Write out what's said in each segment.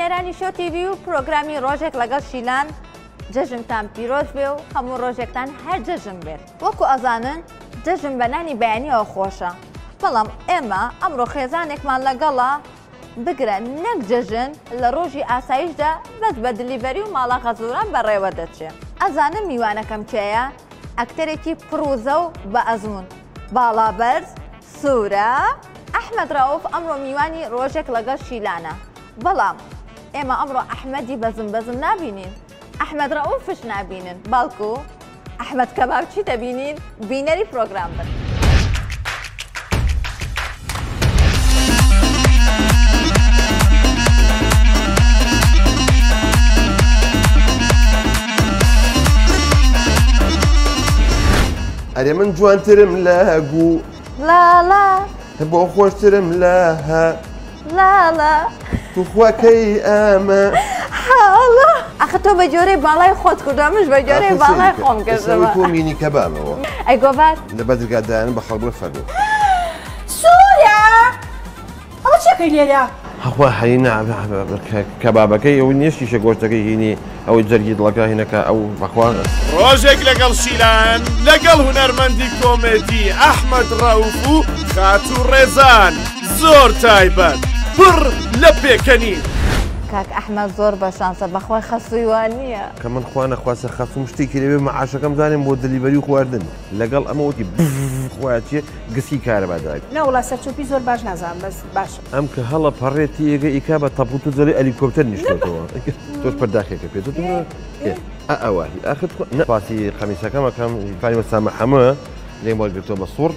بینەرانی شۆ تیوی و پرۆگرامی ڕۆژێک لەگەڵ شیلان جەژنتان پیرۆز بێ و هەموو ڕۆژێکتان هەر جەژن بێت. وەکو ئەزانن جەژن بەنانی بەیانیەوە خۆشە، بەڵام ئێمە ئەمڕۆ خێزانێکمان لەگەڵا بگرە نەک جەژن لە ڕۆژی ئاسایشدا بەس بە دلیڤەری و ماڵە خەزووران بەڕێوە دەچێت. ئەزانم میوانەکەم کێیە؟ ئەکتەرێکی پڕوزە و بە ئەزمون باڵابەرز سوورە ئەحمەد ڕەوف ئەمڕۆ میوانی ڕۆژێک لەگەڵ شیلانە، بەڵام ئێمە ئەمڕۆ ئەحمەدی بەزم نابینین، ئەحمەد ڕەوفش نابینن، باڵکو ئەحمەد کەباب چی دەبینین؟ بینەری پرۆگرام بن. ئەرێ من جوانترم لە گو لالا بۆ خۆشترم لە ها لالا توخواکەی ئەمە حاڵە ئەخە تۆ بە جۆرەی باڵای خۆت کردامش بە جۆرەی باڵای خۆم کردەوە تۆ مینی کەبابەوە ئەی گۆڤار لە بەدرگادایان بە خەڵبوو فەرمو سوورە ئەوە چێکەی لێرە؟ هەخوا هەینا کەبابەکەی ئەو نییە شیشە گۆشتەکەی هینی ئەوەی جەرگی دڵەکە هینەکە ئەو بەخوا ڕۆژێک لەگەڵ شیلان لەگەڵ هونەرمەندی کۆمێدی ئەحمەد ڕەوف و خاتوو ڕێزان زۆر تایبەت پڕ لە پێکەنی. کاک ئەحمەد زۆر بە شانسە بەخوای خەسووی وان نییە کە من خوا نەخواسە خەسوم شتێکی لەوێ مەعاشەکەم زانێن بۆ دلیڤەری و خواردن لەگەڵ ئەمەوەتی خۆیان چیە گسی کارەباداک نەوڵا سەرچوپی زۆر باش نازانم بەس باشە ئەم کە هەڵە پەڕێتی ئێگە ئیکا بە تەپوت و زۆری ئەلیکۆپتەر نیشتێتەوە تۆش پەرداخێکە پێێت ئەوە ئاخر پاسی خەمیسەکەمەکەم فانی وەسامە هەمووە لێم وەرگرتەوە بە سوڕ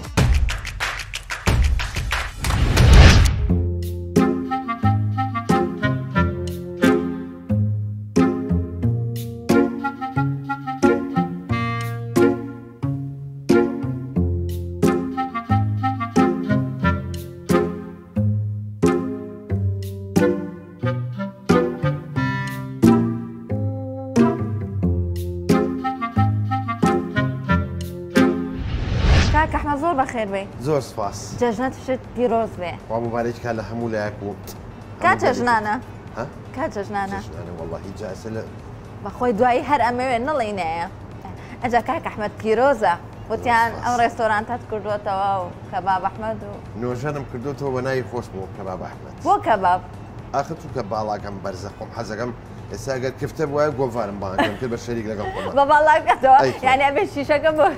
کاک ئەحمەد زۆر بەخێر بێ زۆر سپاس جەژنەت شت پیرۆز بێ وا مبارەکە لە هەموو لایەک و کات جەژنانە ها کات جەژنانە واللهی جاسە لە بەخۆی دوایی هەر ئەمەوێ نەڵێنەیە ئەجا کاک ئەحمەد پیرۆزە وتیان ئەم ڕێستۆرانتات کردوێتەوە و کەباب ئەحمەد و نۆژانم کردوتەوە بە ناوی خۆش بۆ کەباب ئەحمەد بۆ کەباب ئاخر تو کە باڵاکەم بەرزە خۆم حەزەکەم ئێستا ئەگەر کفتە وایە گۆڤارم باکەم کرد بە شەریک لەگەڵ خۆم بە باڵاکەتەوە یعنی ئەبێ شیشەکە بۆ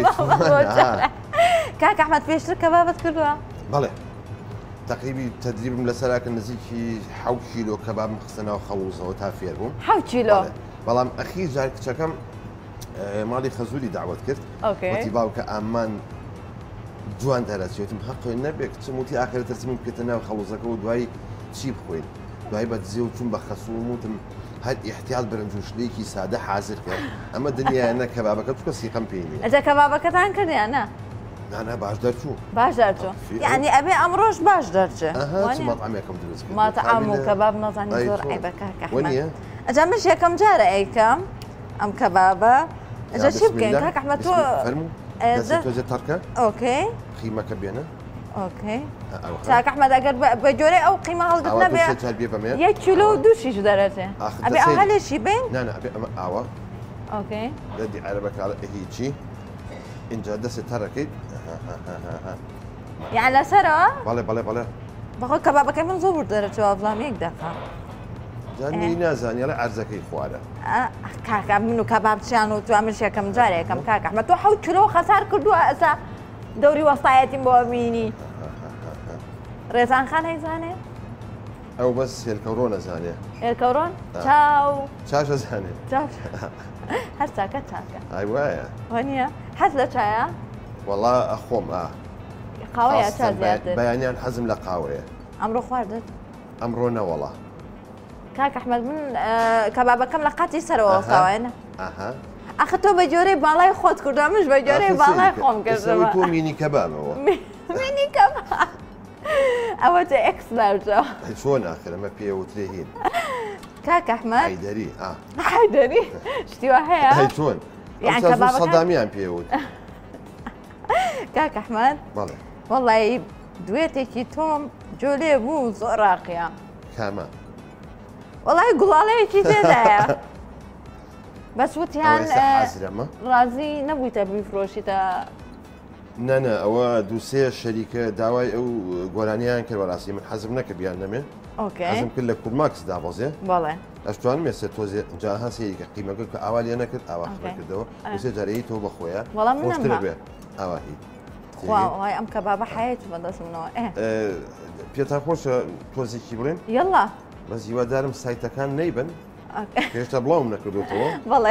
کاک ئەحمەد پێشتر کەبابت کردووە؟ بەڵێ تقریبی تەدریبم لەسەراکە نزیکی 7 کیلۆ کەباب خستنەوە خەوزەوە تا فێر بووم 7 کیلۆ بەڵام ئەخیر جار کچەکەم ماڵی خەزووری داوت کرد وتی باوکە ئامان جوان دەرەچێتم حەقی نەبێت کچم وتی ئاخر تەرسمم بکەتە ناو خەوزەکە و دوایی چی بخۆین دوای بە دزێ و چوون بە خەسووم وتم هەر ئیحتیاط برنج و شتێکی سادە حازر کرد ئەمە دنیایە کەبابەکە توکە سیقەم پێی نییە ئەجا کەبابەکەتان کردیانە؟ نانا باش دەرچوو باش دەرچوو یعنی ئەبێ ئەمڕۆژ باش دەرچێ مەطعەمێکم دروست کرد ماتعام و کەباب نەزانی زۆر عیبە کاک ئەحمەد ئەجا مش یەکەم جارە ئەیکەم ئەم کەبابە ئەجا چی بکەین کاک ئەحمەد تۆ تۆزێ تەڕکە ئۆکەی قیمەکە بێنە ئۆکەی کاک ئەحمەد ئەگەر بە جۆرەی ئەو قیمە هەڵگرت نەبێ 1 کیلۆ و 2 شیش دەرەچێ ئەبێ ئەو هەلێشی بین؟ نانا ئەبێ ئەمە ئاوە ئۆکەی دەدی عەرەبەکە هیچی اینجا دەستێ تەڕەکەیت یان لەسەرەوە؟ بەڵێ بەڵێ بەڵێ بەخۆ کەبابەکەی من زۆر دەرەچەوە بڵام یەک دەقا جانی نازانی لە ئەرزەکەی خوارە کاکە من و کەبابچیان و توامش یەکەم جارێکم کاک ئەحمەد تۆ 7 کیلۆ خەسار کردووە ئەسا دەوری وەستایەتیم بۆ بینی ڕێزان خان هەیزانێ؟ ئەو بەس هێلکەورۆ نەزانێ هێلکەورۆن؟ چاو چاش ئەزانێ هەر چاکە چاکە ئای وایە وانە حەز لە چایە؟ وەڵا ئەخۆم قاوەیە چا زیاتر بەیانیان حەزم لە قاوەیە ئەمڕۆ خواردت؟ ئەمڕۆ نەوەڵا کاک ئەحمەد من کەبابەکەم لە قاتی سەرەوە وەستاوایە ئەخە تۆ بە جۆرەی باڵای خۆت کردووە مش بە جۆرەی باڵای خۆم کردەوە تۆ مینی کەبابەوە مینی کەباب ئەوە تە ئێکس لارجە چۆن ئاخر ئەمە پێوترێ هین کاک ئەحمەد حەیدەری حەیدەری شتیوە هەیە؟ چۆن سەدامیان پێوت کاک ئەحمەد بەڵێ وەڵی دوێتێکی تۆم جۆ لێ بوو زۆر ڕاقیە کامە وڵی گوڵاڵەیەکی تێدایە بەس وتیان ڕازی نەبوویتە بیفرۆشیتە نەنە ئەوە دووسێ شەریکە داوای ئەو گۆرانیان کرد وەڕاستی من حەزم نەکە بیان نەمێ حەزم کرد لە کورماکس دابۆزێ بەڵێ ئەشتوان مێسە تۆزێ جاها سەیریکە قیمەکە کە ئاوالیە نەکرد ئاوا کردەوە دوسێ جارەیە تۆ بەخۆیە خۆشترە بێ ئاواهی وای ئەم کەبابە حەیەت بەدەستمنەوە پێتا خۆشە تۆزێکی بڵێن یەڵا بەس هیوادارم سایتەکان نەیبن پێشتا بڵاوم نەکردوتەوە بەڵێ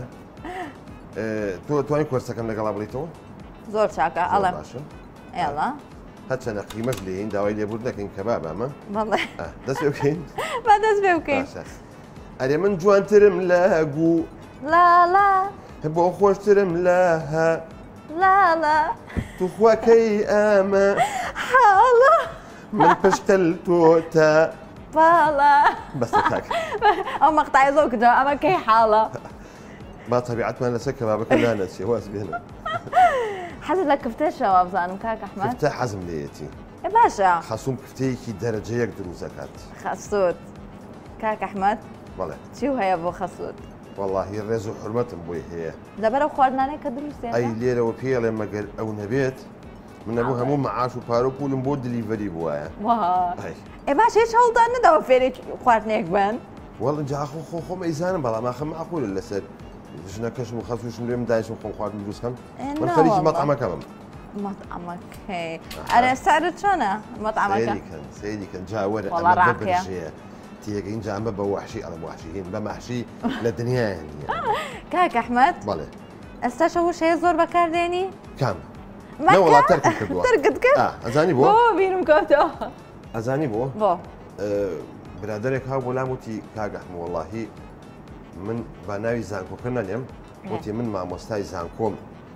تۆ توانین کۆرسەکەم لەگەڵا بڵیتەوە زۆر چاکە ئەڵێ ئێڵا هەچەنە قیمەش لێین داوای لێبوور دەکەین کەباب ئەمە بەڵێ دەست پێ بکەین با دەست پێ بکەین ئەرێ من جوانترم لە گوو لالا بۆ خۆشترم لە هە لالا توخواکەی ئەمە حاڵە من پشتل تۆتە باڵە بەستە کاکە ئەو مەقتای زۆر کردەوە ئەمە کەی حاڵە با تەبیعەتمان لەسەر کەبابەکە نانەچێ واز بێنە حەزت لە کفتێشەوە بزانم کاک ئەحمەد کفتە حەزم لێیەتی باشە خەسووم کفتەیەکی دەرەجەیەک دروست دەکات خەسووت کاک ئەحمەد بەڵێ چی هەیە بۆ خەسووت وەڵاهی ڕێز و حرمەتم بۆی هەیە لەبەرەو خواردنانەی کە دروستێ ئەی لێرەوە پێڵێ مەگەر ئەو نەبێت من نەبوو هەموو مەعاش و پارە و پولم بۆ دلیڤەری بووایە ئێ باش هیچ هەوڵدان نەداوە فێرێکی خواردنێک بن وەڵ جاخۆ خۆم ئەیزانم بەڵام ئاخە معقولە لەسەر ژنەکەشم و خەسووشم لێم دایشم خۆم خواردن دروستکەم من خەریکی مەطعەمەکەمم مەطعەمەکەی ئەرێ سارت چۆنە مەطعەمەکە سەیریکەن جاوەرە ئەمە بەبرژەیە تێگە اینجا ئەمە بە وەحشی ئەڵە وەحشیین بە مەحشی لە دنیایە نییە کاک ئەحمەد بەڵێ ئێستاشە وشەیە زۆر بەکاردێنی کام نەوەڵات تەرکم کردووە تەرکت کرد ئەزانی بۆ بیرم کەوتەوە ئەزانی بۆ بۆ برادێک هاو بۆ لام وتی کاگەحم وەڵاهی من با ناوی زانکۆکە نەلێم وتی من مامۆستای زانکۆم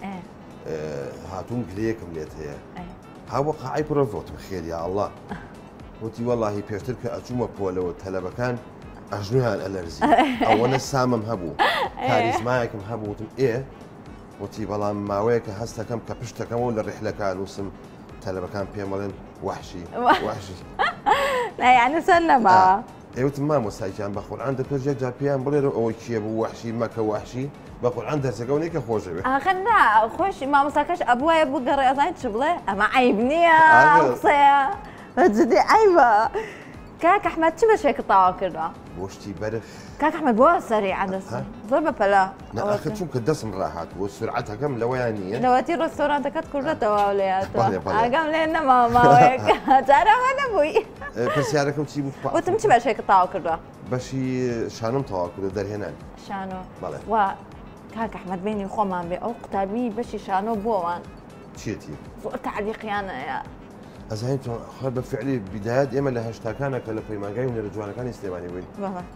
هاتوون گلەیەکم لێت هەیە هاوە قاعی پرۆڤۆتم خێری ئاڵڵا وتی وەڵاهی پێشتر کە ئەچوومە پۆلەوە تەلەبەکان ئەژنویان ئەلەرزی ئەوەنە سامم هەبوو کاریزمایەکم هەبوو وتم وتی بەڵام ماوەیە کە هەستەکەم کە پشتەکەمەوە لە ڕیحلەکان وسم تەلەبەکان پێمەڵێن وەحشی وەحشی یعنی سەر نەماوە ئێوتم مامۆستایجان بە قورئان دەتۆژێک جا پێیان بڵێرە ئەوەی کێ بوو وەحشی مەکە وەحشی بە قورئان دەرسەکە نیکە خۆش بێت ئاخەندا خۆشی مامۆستاکەش ئەبووایە بوو گەڕێ ئەزانیت چ بڵێ ئەمە عیب نییە قسەیە جدی عیبە کاک ئەحمەد چی بەشێکە تاوا کردووە بۆشتی بەرخ کاک ئەحمەد بۆ سەری عەدەس زۆر بەپەلا نەخە چونکە دەسم ڕاهات بۆ سرعەتەکەم لەوەیان نییە لەوەتی ڕێستۆرانتەکەت کوردەتەوە لێهاتوە ئاگەم لێ نەماوە ماوەیەکە جارەوە نەبووی پرسیارەکەم چی بوو وتم چی بەشێکە تاوا کردووە بەشی شانم تەواو کردو دەرهێنان شانۆ وا کاک ئەحمەد بینی خۆمان بێ ئەو قوتابی بەشی شانۆ بۆوان چێتی زۆر تعلیقیانەیە ئەزانین خۆ بە فعلی بیدایەت ئێمە لە هەشتاکانە کە لە پەیمانگای هونەرە جوانەکانی سلێمانی بووین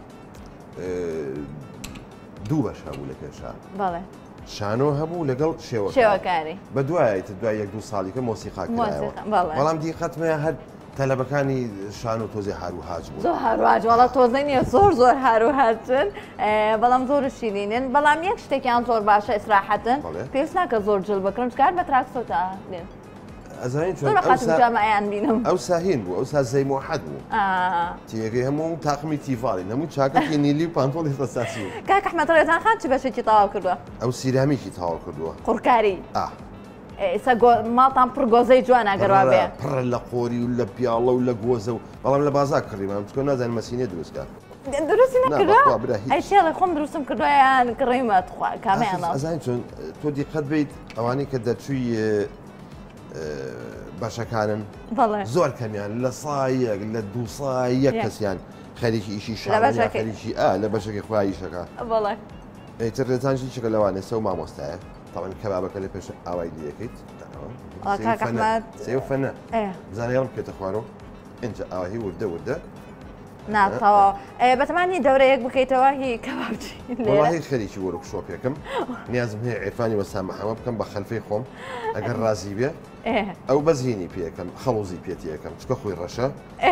دوو بەش هەبوو لە پێشا بەڵێ شانۆ هەبوو لەگەڵ شێوەکاری بە دوایە دوای یەک دوو ساڵیکە مۆسیقا کراوە بەڵام دیقەتمە هەر تەلەبەکانی شان و تۆزی هاروهاج بوو زۆر هاروهاج وڵا تۆزەی نیە زۆر هاروهاجن بەڵام زۆر شیرینن بەڵام یەک شتێکیان زۆر باشە ئیسراحەتن پێویست ناکە زۆر جڵ بکڕم چکار بە تراکسۆتا دێن ئەزانین جامەیان بینم ئەو ساهین بوو ئەو سازەی موحەد بوو تێگەی هەموو تاقمی تیڤاڵی هەموو چاکەی نیلی و پانتۆڵی خستاسی بوو کاک ئەحمەد ڕێزان خان چی بەشێکی تەواو کردووە ئەو سیرامیکی تەواو کردووە قورکاری ئێستا ماڵتان پڕ گۆزەی جوان ئەگەروا بێ پڕ لە قۆری و لە پیاڵە و لە گۆزە و بەڵام لە بازار کڕیمان چکۆ نازانم مەسینێ دروستکە دروستی نەکردووە ئەیشێڵی خۆم دروستم کردویان کڕیمە کامیان ئەزانین چۆن تۆ دیقەت بیت ئەوانەی کە دەچووی بەشەکانن زۆر کەمیان لە سایەک لە دوو سای یەک کەسیان خەریکی ئیشی شارە خەریکی لە بەشێکی خواییشەکە ئەیتر ڕێزانشی چکە لەوانێ سە و مامۆستایە تاوان کەبابەکە لە پێش ئاوای دیەکەیت سێفەنە بزانێڵم پێتە خوارەوە اینجا ئاواهی وردە ناتەوە بەتەمانی دەورەیەک بکەیتەوە هی کەبابچی وڵاهی خەریکی وەرکشۆپێکم نیازم هەیە عێرفانی وەستا محەمە بکەم بە خەلفەی خۆم ئەگەر ڕازی بێ ئەو بەزیینی پێەکەم خەڵوزی پێتیەکەم چکە خۆی ڕەشە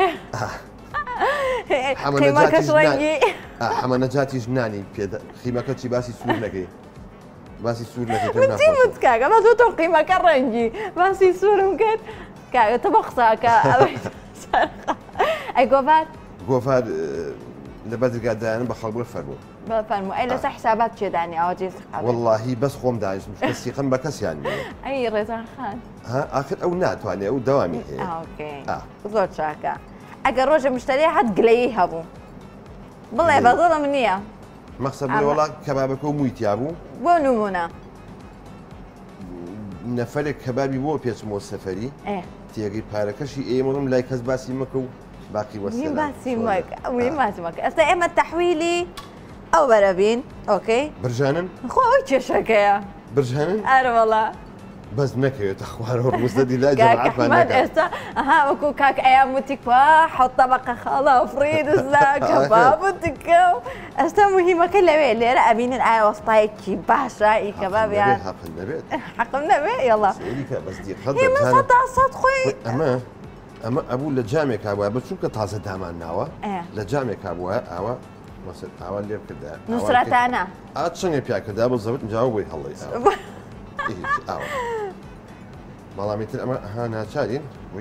حەمە نەجاتی ژنانی پێدا خیمەکە چی باسی سوور نەکەی باسی سوور نەکەی کاگە بە تۆ قیمەکە ڕەنگی باسی سوورم کرد کاگە تە بە قساکە ئەی گۆڤار لە بەدرگادایانم بە خەڵک فەرموو بفەرموو ئەی لەسەر حسابات چێدانی ئەوە جێ واللهی بەس خۆم داژم کەسیقم بە کەسیان ئەی ڕێزان خان آخر ئەو ناتوانێت ئەو دەوامی هەیە زۆر چاکە ئەگەر ڕۆژە مشتری هەت گلەیی هەبوو بڵێ بەزڵم نییە مەخسە بڵێ وەڵا کەبابەکە و مویتیا بوو بۆ نمونە نەفەرێک کەبابی بۆ پێچمەوە سەفەری تێگەی پارەکەشی ئێمەڵم لای کەس باسی مەکە و باقی وەسەر باسی مەکە ئێستا ئێمە تەحویلی ئەو بەرەبین ئۆکەی برژانن خۆ ئەو کێشەکەیە برژانن ئەرەوەڵا بەس نەکەوێتە خوارەوە ڕووسەدی لای جەماعەتمان ئێستا ئەها وەکو کاک ئەیان وتیکوە حەوت تەبەقە خاڵە فڕیدزدا کەباب وتیکە و ئێستا موهیمەکە لەوێ لێرە ئەبینن ئایا وەستایەکی باشە ئی کەبابیان حەقم نەبێت یەڵا ئێمە سەد خۆی ئەمە ئەبوو لە جامێکا وایە بە چونکە تازە دامان ناوە لە جامێکا بووە ئاوە مەسەر ئاوا لێ کردە نووسرەتانە چەندێ پیاکردا بە زەوت جاوە بۆی هەڵی بەڵامیتر ئەمە ها ناچارین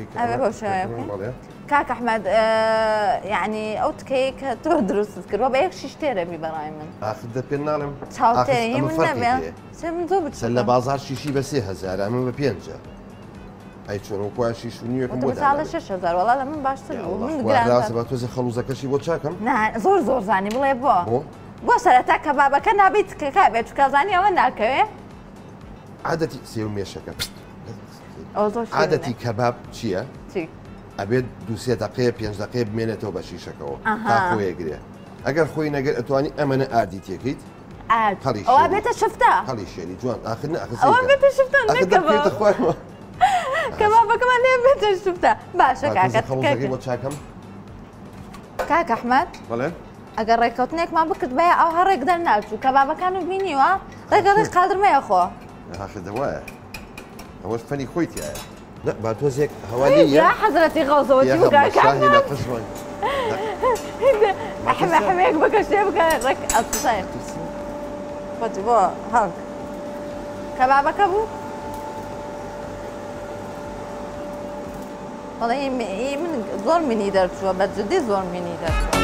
کاک ئەحمەد یعنی ئەو تکەیە کە تۆ دروست کردوە بە یەک شیش تێرەبی بەڕای من ئاخر دە پێ ناڵم چاوتێری من نەبێت من زۆر بچ لە بازار شیشی بە 3000 ئەمە بە 5 ئەی چۆن و شیش و نیوەکەم بۆ ساڵە 6000 وەڵا لە من باشتر بوو من بە تۆزە خەڵوزەکەشی بۆ چاکەم زۆر زۆر زانی بڵێ بۆ سەرەتا کەبابەکە نابێت تکەکە بێت چکە زانی ئەوە ناکەوێ عادەتی سێ و مێشەکە عادەتی کەباب چییە؟ ئەبێت دووسێ دقەیە 5 دقەیە بمێنێتەوە بە شیشەکەەوە تا خۆیەگرێ ئەگەر خۆی نەگەر ئەتوانی ئەمەنە ئاردی تێکیت ئەوە بێتە شفتە هەڵی شێنی جوان ئاخر ئەوە بێتە شفتە کەبابەکەمان لێ بێتە شفتە باشە کاکەت بۆ چاکەم کاک ئەحمەد بەڵێ ئەگەر ڕێککەوتنێکمان بکرد بە ئەو هەڕێک دەرناچوو کەبابەکان و بینیوە ڕێگەڵی قادرمەیە خۆ ئاخر دەوایە ئەوەش فەنی خۆی تایە با تۆزێک هەوالیە یا حەزرەتی غەوزەوەتی حمەیەک بکە شتێ بکە ڕێک ئەسای خۆتی بۆ هەڵ کەبابەکە بوو بەڵێ من زۆر مینی دەرچووە بە جدی زۆر مینی دەرچووە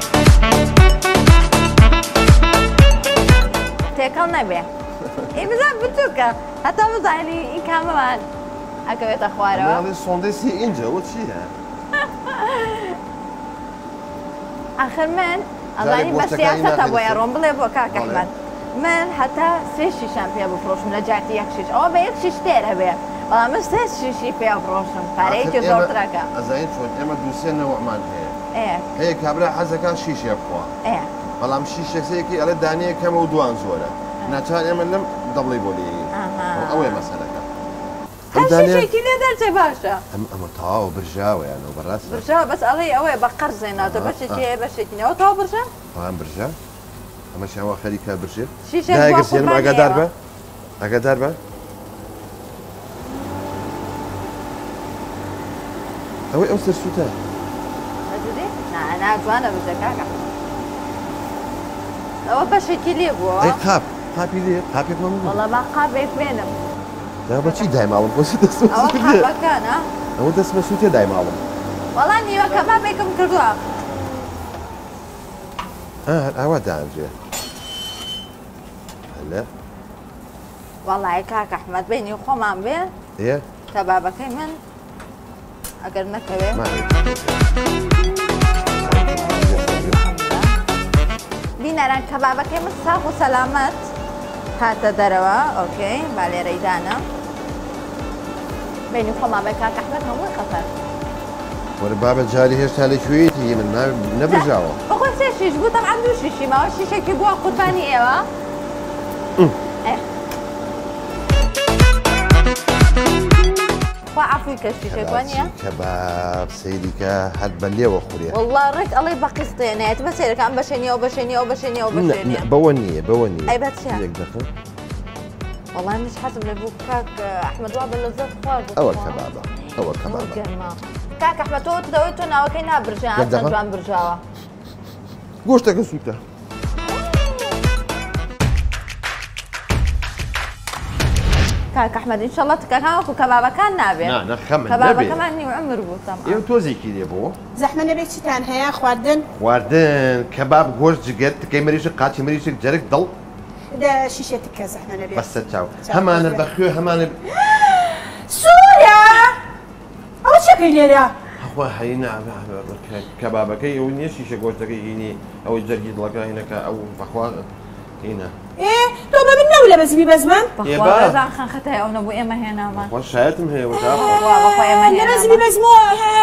تێکەڵ نەبێ بزان بچووکە هەتا بزانی این کامەمان ئەکەوێتە خوارەوە سۆندەسی اینجا وە چیە؟ ئاخر من ئەزانی بە سیاسەتە بۆیە ڕۆم بڵێ بۆ کاک ئەحمەد من هەتا 3 شیشان پێ بفرۆشم لە جاتی 1 شیش ئەوە بە 1 شیش تێرە بێ بەڵام من 3 شیشی پێ بفرۆشم پارەیەکی زۆرترەکە ئەزانین چۆن ئێمە دووسێ نەوەمان هەیە هەیە کابرا حەزەکە شیشێ بخوا بەڵام شیشەکەیەکی ئەلە دانەیە کەمە و دوان زۆرە ناچار ئێمە لەم دەڵی بۆ لێ ئەوەیە مەسەلەکە هەرشێکی لێ دەرچێ باشە ئەمە تەواو برژاوەیانەوە بەڕاست برژاوە بەس ئەڵێ ئەوەیە بە قەرز زێناتە بەشێکی هەیە بەشێکینەوە تەواو برژە ئەوان برژە ئەمە شاوە خەریکە برژێت شیشێک ئاگادار بە ئاگادار بە ئەوەی ئەو سەرسووتە ناجوانە بجە کاکە ئەوە بەشێکی لێ بووە قاپی لێ قاپێکمان وەڵا با قاپێک بێنم بەچی دایماڵم بۆچی دەستەکانە ئەوە دەست بە سووتێ دایماڵم وەڵا نیوە کەبابێکم کردووە ئەوە داژێ هەلە وەڵای کاک ئەحمەد بینی خۆمان بێ کەبابەکەی من ئەگەر نەکەوێ بینەران کەبابەکەی من ساغ و سەلامەت هاتە دەرەوە ئۆکەی با لێرەیدانە بینی خۆمان بێ کاک ئەحمەد هەمووی خەفەر وەرە بابە جاری هێشتا لەکوێیەتی من نەبژاوە بەخۆ 3 شیش بوو تەعەن 2 شیشی ماوە شیشێکی بووە قوربانی ئێوە خوا عەفوی کە شیشێک وانە کەباب سەیریکە هەر بە لێوە خوڕێ وەڵڵا ڕێک ئەڵێ بە قیستێنێت بە سێرەکان بەشێنیەوە بەشێنیەوە بەشێنیەوە بەشێنیە بەوە نییە بەوە نیە ئەی بەچیە وەڵام منش حەزم لێ بوو کاک ئەحمەد وا بە لەزەت خوارد ئەوە کەبابە ئەوە کەبابە کاک ئەحمەد تۆ دەوەی تۆ ناوەکەی نابرژە چەند جوان برژاوە گۆشتەکە سووتە كاك احمد ان شاء الله تكاكاوكو كبابا كان نابي نا خمن كبابا كمان ني عمر بو طبعا يو توزي كي لي بو زحمه نبي تان هيا خواردن واردن كباب غوش جگت كي مريش قاتي مريش جرك ضل ده شيشتك زحمه نبي بس تشاو همان البخيو همان سوريا او شكل ليرا هو حينا كبابك يوني شيشه غوش يني او جرجي ضلك هناك او فخوا هنا ايه تو من ولا بس بزمان بخوا رزان خان ختها او نبو اما هنا ما واش شاتم هي وتاخ بخوا اما هنا لازم بزمو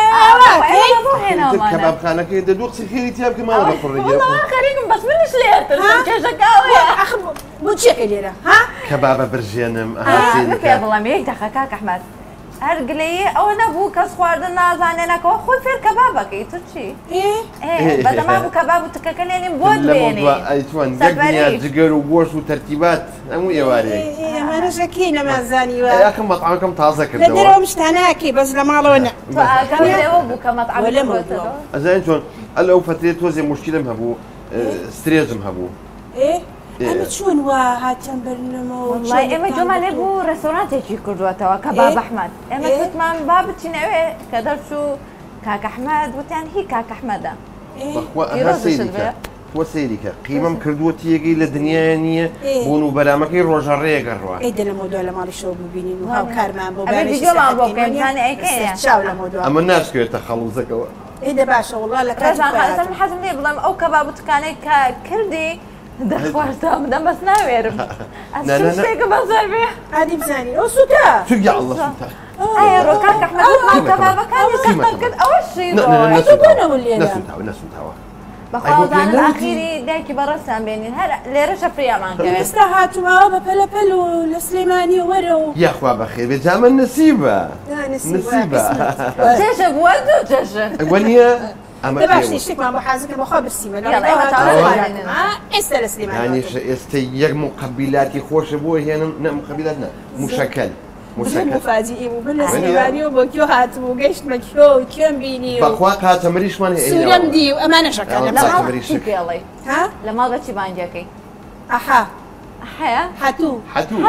هنا كباب خانك يدوق سخيري تيابك ما ولا فرجي والله خريكم بس من شليت كشكاوي اخ مو شكل ليرا ها كباب برجينم اها والله ميك دخكاك احمد هرقلي او نبو كاس خواردن نازانينا كو خود فير كبابك يترشي ايه بدل ما ابو كباب وتككليني بود بيني اي توان دقنيا جگر وبوش وترتيبات مو يواري ايه ما انا شاكينه ما زاني يا اخي مطعمكم تازه كده نديرو مش تناكي بس لما لونا كان ابو كمطعم ولا زين شلون هلا فتريت وزي مشكله مهبو ستريز مهبو ايه انا شلون وهاتم برنامج والله اما جمعه بو ريستورانت يجي كردوتها كباب احمد اما كنت مع بابتي نوي كدرشو كاك احمد وتان هي كاك احمد ايه سيدك وسيدك قيمه كردوتي يجي للدنيا بونو برامكي روجاري قروا ايه ده الموضوع اللي مالي شو مبينين وهاو كارمان بو بالي فيديو ما بو كان ثاني اي كان شاو الموضوع اما الناس كيف تخلصك ايه ده باشا والله لك رجع خلاص حزم لي بضم او كباب كان كردي دخوارتا بدم بس ناويرم لا شو شيء بصير بيه هادي بزاني او سوتا شو يا الله سوتا اي روكاك احمد كبابا كان يسخن كد اول شيء ناس متهوى بخوضان الاخيري دايكي برسم بيني هلا ليرة شفريا معك استهاتوا معه ببلبل ولسليماني ورو يا اخوة بخير بجامل نسيبة نسيبة جشب ولدو جشب ونيا تبعش تشتك مع محازك المخابر السيمة يلا ايوه تعالوا استا لسليماني يعني استيق مقبلاتي خوش بوه هي مقبلاتنا مشكل مفاجئين وبالسليماني وبكيو هاتم وقشت مكيو وكيوم بيني بخواك هاتم مريش ماني سوريم دي وامانة شكرا لما غتشي يلا ها لما غتشي بانجاكي احا حيا حتو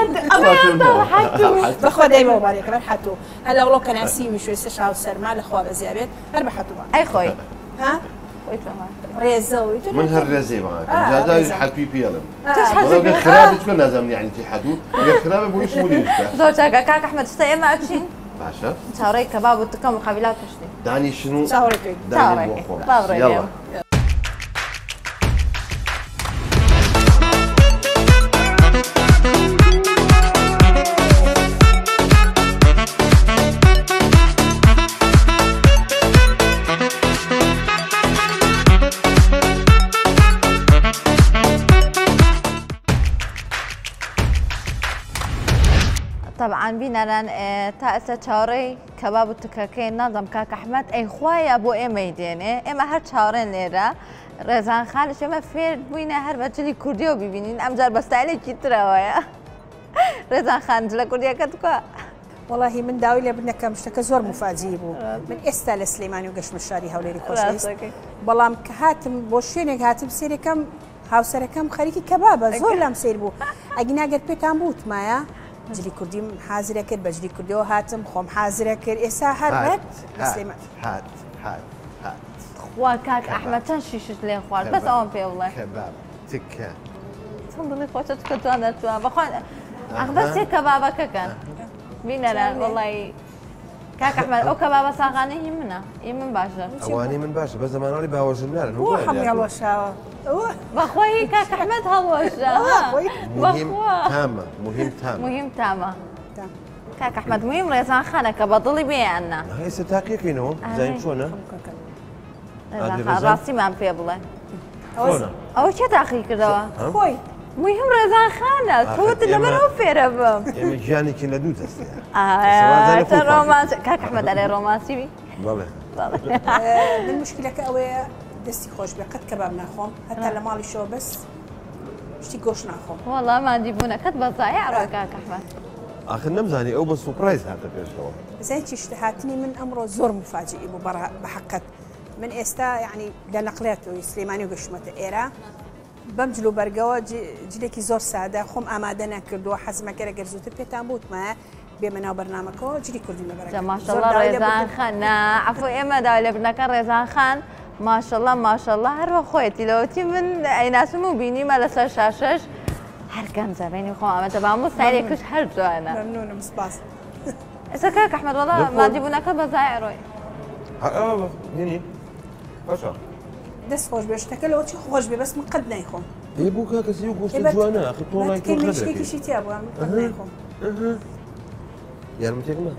حتو بخوا دايما وبارك راه حتو هلا والله كان عسيمي شوي استشعار السرمال اخوة بزيابيت هربا حتو اي خوي ها ريزو من هالرزي معك جادا حتوي بيلم تشحن خراب تكون لازم يعني تحدو خراب بوش مولي زوجك كاك احمد اشتاق ما اكشين باشا شاوري كباب وتكم وقبيلات وشتي داني شنو شاوريك داني يلا طبعا بينا تأسى شاوري كباب وتكاكين نظم كاك احمد اي خوايا ابو اي ميديني اما هر شاورين ليرا رزان خالش اما فير بوينا هر بجلي كرديو ببينين امجار بستعلي كترا ويا رزان خان جلا كرديا كتكوا والله من داوي لي بدنا كم اشتكى زور مفاجئ بو من استال سليماني وقش مشاري هوليري كوشيس بلام كهاتم بوشينك هاتم سيري كم هاوسره كم خريكي كبابه زور لام سير بو اجنا قد بيتام بوت مايا جلي كردي حاضره كر بجلي كردي هاتم خوم حاضره كر اسا هربت سليمان هات خوا كاك احمد تنشيش لين خوار بس اون بي والله كباب تكه تنظني خوشة كتوانا توا بخوان اخبس كبابك كان بينا والله كاك احمد او كبابه صاغاني يمنا يمن باشا اواني من باشا بس زمان انا بهوش النار هو حمي الله شاو بخوي كاك احمد هوشة مهم تامة كاك احمد مهم ريزان خانك بضلي بي عنا هاي ستاقيقينو زين شلونه راسي ما في والله شلونه او شو تاخي كذا خوي مهم رزان خانة توت لما نوفر بم يعني جاني كنا دوت رومانسي كاك احمد عليه رومانسي بي والله المشكلة كأوي دستي خوش بقد كباب ناخوم حتى لما لي شو بس شتي قوش ناخوم والله ما نجيبونا كتبة ضايع كاك احمد اخر نمزاني او بس سبرايز هذا كشلون زين اشتهاتني من امره زور مفاجئ بحقت من استا يعني لنقلته سليماني وقشمته ايرا بەم جلو بەرگەوە جلێکی زۆر سادە خۆم ئامادە نەکردووە حەزمەکەرە گەر زووتر پێتان بوتمە بێمە ناو بەرنامەکەەوە جلی کوردی مەبەرەکە ماشەڵڵا ڕێزان خان عفو ئێمە داوا لە بنەکە ڕێزان خان ماشەڵڵا ماشەڵڵا هەروە خۆیەتی لەوەتی من ئەیناسم و بینیمە لەسەر شاشەش هەر گەنجە بینی خۆ ئەمەتە بامۆ ساریێکش هەر جوانە مەمنونم سپاس ئێستا کاک ئەحمەد وەڵا مادی بوونەکە بەزای ئەڕۆی باشە دەست خۆش بێ شتەکە لەوە چی خۆش بێ بەس من قەت نایخۆم ئێ بوو کاکەسی و گۆشتە جوانە ئەخی تۆڵای تۆ مشتێکیشی تیا بووە من قەت نایخۆم یارمەتێکمە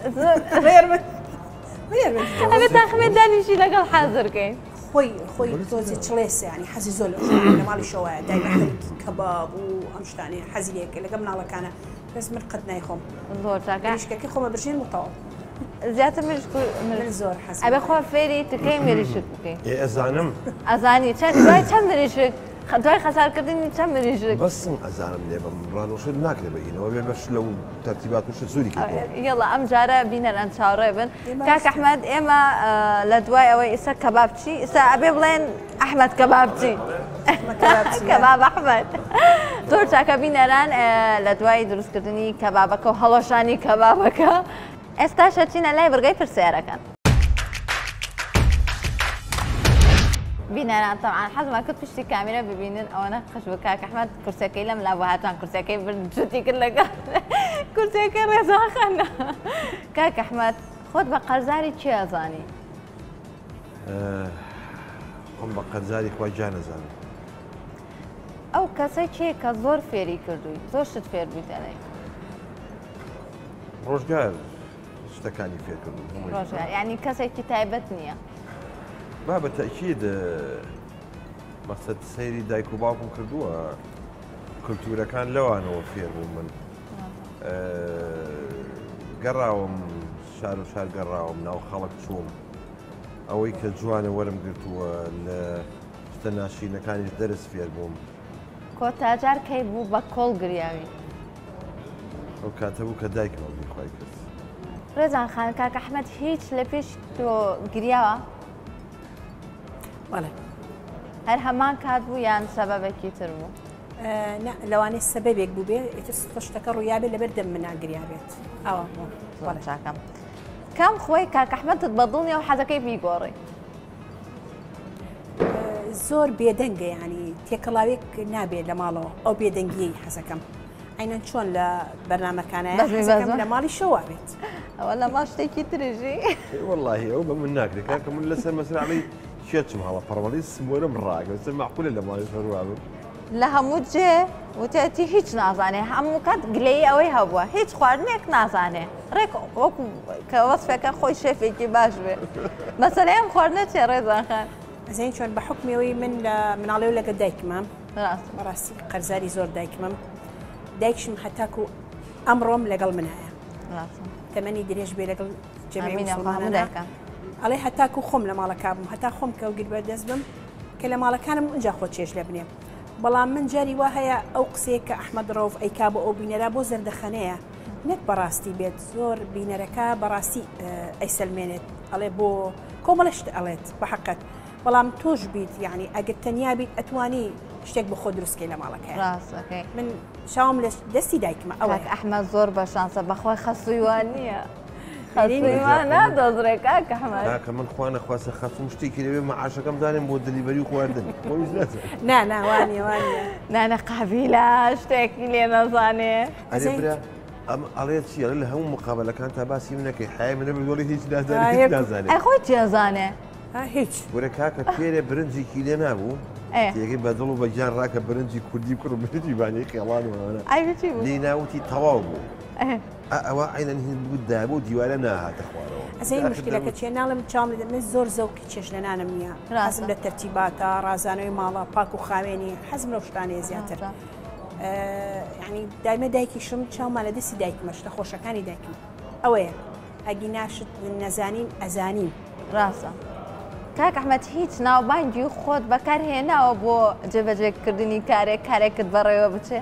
ئەبێ تاخمێت دانیشی لەگەڵ حازرکەین خۆی تۆزی چڵێسە ینی حەزی زۆر لە ماڵی شەوەیە دایمەخەرکی کەباب و ئەم شتانێ حەزیەکە لەگە مناڵەکانە بەس من قەت نایخۆم زۆر چاکە مشکەکە خۆمە برژێن وتەوە زیاتر من زۆر حەز ئەبێ خۆ فێری تکەی مێریشک بکەین ئەزانم ئەزانی دوای چەند مێریشک دوای خەسارکردنی چەند مێریشک بەسم ئەزانم لێ بەم ڕانۆشت ناکرێ بەینەوە بێ بەش لەو تەرتیبات وشت زوری کردەوە یڵە ئەم جارە بینەران چاوەڕێ بن کاک ئەحمەد ئێمە لە دوای ئەوەی ئێستا کەبابچی ئێستا ئەبێ بڵێن ئەحمەد کەبابچی کەباب ئەحمەد زۆر چاکە بینەران لە دوای دروستکردنی کەبابەکە و هەڵۆشانی کەبابەکە ئێستا شەچینە لای بڕگەی پرسیارەکان بینەران تەعاان حەزمە کرد پشتی کامیرە ببینن ئەوەنە خەش بە کاک ئەحمەد کورسەکەی لەم لا بۆ هاتوان کورسەکەی جوتی کرد لەگەڵ کورسەکە ڕێزاخەنە کاک ئەحمەد خۆت بە قەرزاری چی ئەزانی؟ خۆم بە قەرزاری خۆی جا نەزانم ئەو کەسەی چێ کە زۆر فێری کردووی زۆر شت فێر بوویتەنەی ڕۆژگار شتەکانی فێرکردن ڕۆژگار یعنی کەسێکی تایبەت نییە با بە تەکید مەقسەد سەیری دایک و باوکم کردووە کللتورەکان لەوانەوە فێر بوو من گەڕاوم شار و شار گەڕاوم ناو خەڵک چووم ئەوەی کە جوانە وەرم گرتووە لە شتە ناشینەکانیش دەرس فێر بووم کۆتاجار کەی بوو بە کۆڵ گریاوی ئەو کاتە بوو کە دایکم خۆی کرد ڕێزان خان کاک ئەحمەد هیچ لە پێش تۆ گریاوە؟ بەڵێ هەر هەمان کات بوو یان سەبەبێکی تر بوو؟ لەوانەیە سەبەبێک بوو بێ شتەکە ڕوویابێ لەبەر دەم مناگریا بێت ئەوە زۆر چاکەم کام خۆی کاک ئەحمەدت بەدڵنیە و حەزەکەی بیگۆڕی زۆر بێدەنگە ینی تێکەڵاوێک نابێت لە ماڵەوە ئەو بێدەنگیی حەزەکەم عینەن چۆن لە بەرنامەکانە لە ماڵی شەوا بێت ئەوە لە ماڵ شتێکی ترژی واللهی ئەو بە من ناکرێت کاکە من لەسەر مەسراعی شێچم هەڵە پەڕوەڵی سمۆرم ڕاگە سەر معقولە لە ماڵی شەڕوا بم لە هەموو جێ وتێتی هیچ نازانێ هەموو کات گلەی ئەوەی هەبووە هیچ خواردنێک نازانێ ڕێک وەکو کە وەسفەکە خۆی شێفێکی باش بێ مەسەلەی ئەم خواردنە چێ ڕێزان خان ئەزین چۆن بە حکمەوەی من لە مناڵێ و لەگە دایکمم بەڕاستی قەرزاری زۆر دایکمم دایکشم هەتاکو ئەمڕۆم لەگەڵ منایە تەمەنی درێژ بێ لەگەڵ جەمعی ئەڵێ هەتاکو خۆم لە ماڵەکە بووم هەتا خۆم کە و گیر بەردەست بم کە لە ماڵەکانم ئەجا خۆ چێش لە بنێم بەڵام من جاری وا هەیە ئەو قسەیە کە ئەحمەد ڕەوف ئەیکا بۆ ئەو بینەرە بۆ زەردەخەنەیە نەک بەڕاستی بێت زۆر بینەرەکە بەڕاستی ئەیسەلمێنێت ئەڵێ بۆ کۆمەڵشت ئەڵێت بە حەقەت بەڵام تۆش بیت یعنی ئەگەر تەنیا بیت ئەتوانی شتێک بە خۆ دروستکەی لە ماڵەکە من شاوم لە دەستی دایکمە ئەوە ئەحمەد زۆر بەشانسە بەخۆی خەسوویوان نییە نادۆزڕێک کاک ئەحمەد کە من خوا نەخواسە خەسوم شتێکی لەوێ مەعاشەکەم دانێم بۆ دلیڤەری و خواردن ناوانە نانە قابیلە شتێکی لێ نەزانێ ئەم ئەڵێت چیە لە هەموو مقابلەکان تا باسی منەکەی حای منە بەدۆڵی هیچ نازانێت ئەخۆی چێزانێ هیچ وەرە کاکە پێرێ برنجێکی لێ نابوو تێگەی بەدڵ و بەجان ڕاکە برنجی کوردی کوڕ برنجی بانەی خێڵانوانە لێ ناوتی تەواو بوو ئەوە عینەن هین بوو دابوو دیوارە ناهاتە خوارەوە ئەزەی مشکلەکە چێ ناڵم چاڵ من زۆر زەوقی چێش لە نانم نییە حەزم لە تەرتیباتە ڕازانەوەی ماڵە پاک و خاوێنی حەزم لەو شتانەیە زیاتر ینی دایمە دایکیشم چاومان لە دەستی دایکمەشتە خۆشەکانی دایکم ئەوەیە ئەگی ناشت نەزانین ئەزانین ڕاستە کاک ئەحمەد هیچ ناوبانگی و خۆت بەکارهێناوە بۆ جێبەجێکردنی کارێکت بەڕێوە بچێ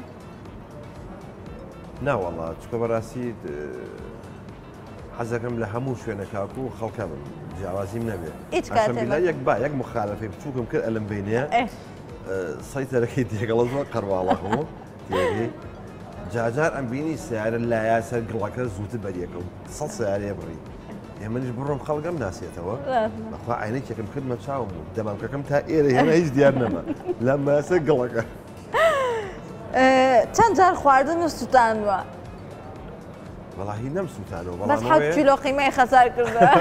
ناوەڵا چکە بەڕاستی حەزەکەم لە هەموو شوێنەکاکو و خەڵکە بم جیاوازیم نەبێت یەک مخالەفەی بچووکم کرد ئەلم بینەیە سەیتەرەکەی تێگەڵە زۆر قەرواڵە هەموو تێگەی جاجار ئەم بینی سیارە لایە سەر گڵەکە زووتر بەریەکە و 100 سیارەیە بڕی ئێمەش بڕۆم خەڵگەم ناسێتەوە بەخوا عینێکێکم کردمە چاوم بوو دەمامکەکەم تا ئێرە هێنا هیچ دیار نەما لەم بەسە گڵەکە چەند جار خواردن و سووتانوە وەڵاهی نەم سووتانەوە بەس 7 کیلۆ قیمەی خەسار کردووە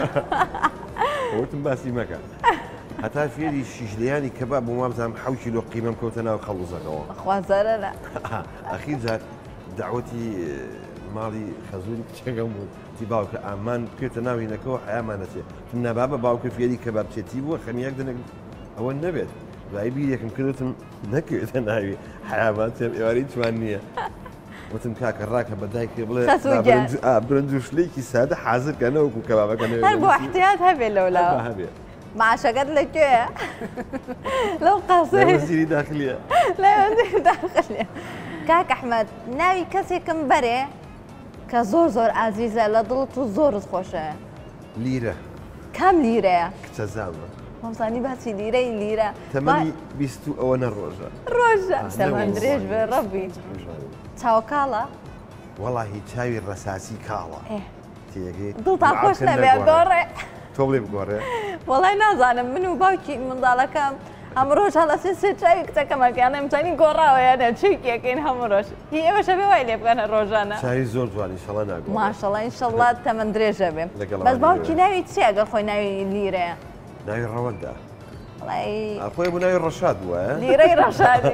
ئەوتم باسی مەکە هەتا فێری شیژلیانی کەباب بۆ وابزانم 7 کیلۆ قیمەم کەوتە ناو خەڵوزەکەەوە خوازەرە لە ئەخیر جار داوەتی ماڵی خەزوری کچەکەم بوو تی باوکە ئامان بکرێتە ناوینەکەەوە حیامانەچێت تم نەبابە باوکە فێری کەباب چێتی بووە خەمیەک دەنێک ئەوە نەبێت بای بیرێکم کردوتم نەکەوێتە ناوی حیامان تێم ئێواری توان نییە وتم کاکە ڕاکە بەدایکێ بڵێ برنج و شلێکی سادە حازرکەنەوەکو کەبابەکەن هەر بۆ احتیاط هەبێ لەولاوە هەبێ معشەکەت لەکوێیە لەو قاسێ وەزیری داخلیە لە وەزیری داخلیە کاک ئەحمەد ناوی کەسێکم بەرێ کە زۆر زۆر ئازیزە لە دڵت و زۆرت خۆشە لیرە کام لیرەیە کچە زاوە مامزانی باسی لیرەی لیرە تەمەنی 20 ئەوە ڕۆژە ڕۆژە تەمەن درێژ بێ ڕەبی چاوە کاڵە وەڵاهی چاوی ڕەساسی کاڵە تێگەی دڵتان خۆش نەبێ گۆڕێ تۆ بڵێ بگۆڕێ وەڵای نازانم من و باوکی منداڵەکەم هەمڕۆژ هەڵەسێ سێ چاوی کچەکەمەکەیان ئەمزانی گۆڕاوەیانە چیکێکین هەمڕۆژ هی ئێوەشە بێ وای لێ بکەنە ڕۆژانە چاوی زۆر جوانی شەڵە ناگۆ ماشەڵڵا ئینشەڵڵا تەمەن درێژە بێ بەس باوکی ناوی چی ئەگەر خۆی ناوی لیرەیە ناوی ڕەوەندا وڵای خۆی بوو ناوی ڕەشاد بووە لیرەی ڕەشادی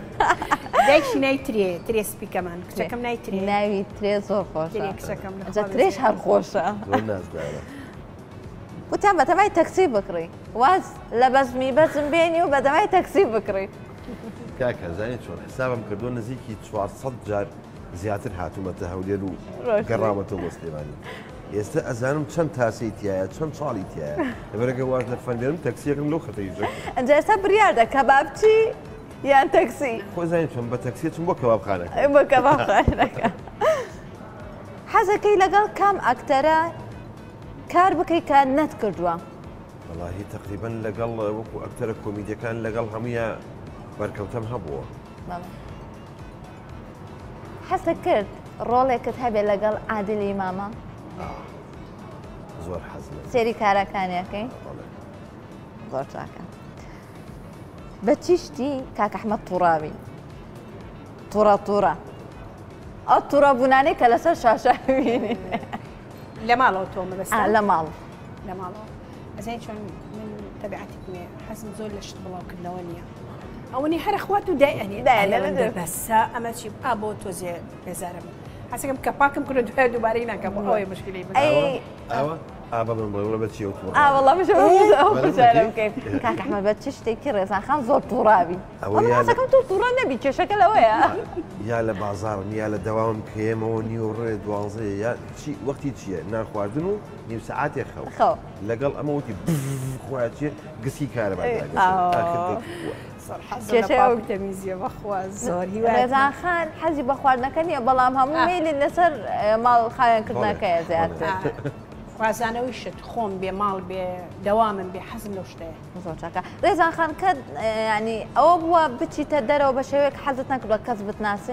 دایکی نایترێ ترێ سپیکەمان کچەکەم نایترێ ناوی ترێ زۆر خۆشە کچەکەم جا ترێش هەر خۆشە زۆر نازدارە وتیان بەتەمای تەکسی بکڕی واز لە بەزمی بەزم بێنی و بەدەمای تەکسی بکڕی کاکە زانیت چۆن حسابم کردو نزیکی 400 جار زیاتر هاتوومەتە هەولێر و گەڕامەتەوە بۆ سلێمانی ئێستا ئەزانم چەند تاسەی تایە چەند چاڵی تایە لەبەرەگە واز لە فەنێرم تەکسیەکەم لەو خەتەیژە ئەنجا ئێستا بریار دە کەبابچی یان تەکسی خۆ زانیت چۆن بە تەکسیە چم بۆ کەبابخانەکە بۆ کەبابخانەکە حەزەکەی لەگەڵ کام ئەکتەرە کار بکەی کە نەت کردووە وەڵاهی تقریبەن لەگەڵ وەکو ئەکتەرە کۆمیدیەکان لەگەڵ هەموویە بەرکەوتەم هەبووە حەزت کرد ڕۆڵێکت هەبێ لەگەڵ عادل ئیمامە زۆر حەزم سێری کارەکانیەکەی زۆر چاکە بە چیشتی کاک ئەحمەد تووڕاوی تووڕە ئەو تووڕەبوونانەی کە لەسەر شاشە بینی لە ماڵەوە تۆ مەبەستا لە ماڵ لە ماڵەوە ئەزای چۆن من تەبیعەتی کوێ حەزم زۆر لە شت بڵاوکردنەوە نییە ئەوەی هەرە خوات و دایئەنی بەسا ئەمە چی بۆ تۆزێ بێزارە بوو حەسەکەم کە پاکم کرد دوای دووبارەی ناکەم ئەوەی مشکلی ئەوە ئابە من بڵێ بە چی ئەوتووڕ وەڵام بکەین کاک ئەحمەد بە چ شتێکی ڕێزانخان زۆر تووڕاوی ئەوەکەم تۆ تووڕە نەبی کێشەکە لەوەیە یا لە بازاڕن یا لە دەوام کێمەوە نیوەڕێ دوانزەیە یا چی وەختی چییە نانخواردن و نیو سەعاتێ خەو لەگەڵ ئەمەوتی خۆیان چیە گسی کارە تەمیزیە بەخوا زۆر ڕێزان خان حەزی بە خواردنەکە نییە بەڵام هەموو میلی لەسەر ماڵ خایەنکردنەکەیە زیاتر خوازانەوەی شت خۆم بێ ماڵ بێ دەوامم بێ حەزم لەو شتەیە زۆر چاکە ڕێزان خان کە ینی ئەوە بووە بچیتە دەرەوە بە شێوەیەک حەزت نەکردووە کەس بتناسێ